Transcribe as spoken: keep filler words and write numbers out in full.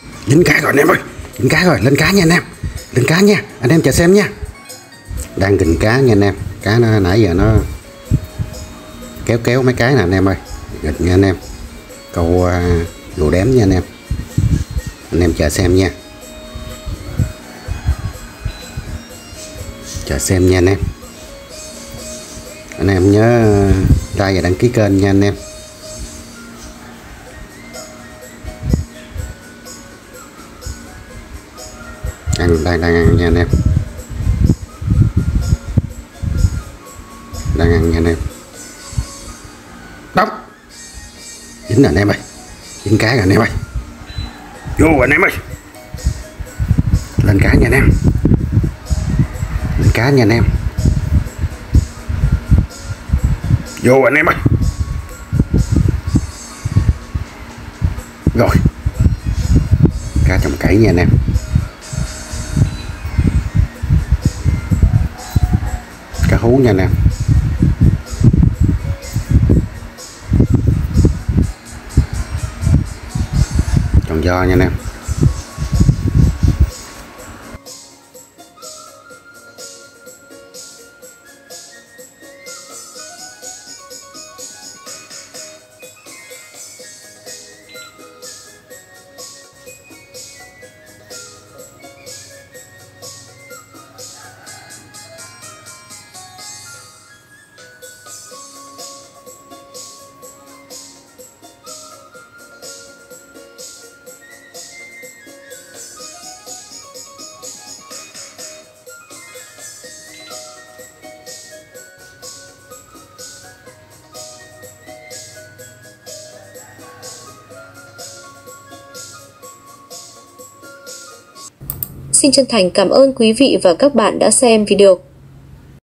Dính cá rồi anh em ơi, dính cá rồi, lên cá nha anh em, lên cá nha, anh em chờ xem nha. Đang kình cá nha anh em, cá nó nãy giờ nó kéo kéo mấy cái nè anh em ơi, nghịch nha anh em, câu uh, lùa đếm nha anh em, anh em chờ xem nha, chờ xem nha anh em. Anh em nhớ like và đăng ký kênh nha anh em. Đang đang đang ăn nha anh em, đang ăn nha anh em. Đóng dính rồi anh em ơi, dính cá rồi anh em ơi, vô anh em ơi, lên cá nha anh em, lên cá nha anh em, vô anh em ơi. Rồi cá trồng cải nha anh em, cá hú nha anh em, tròn giò nha anh em. Xin chân thành cảm ơn quý vị và các bạn đã xem video.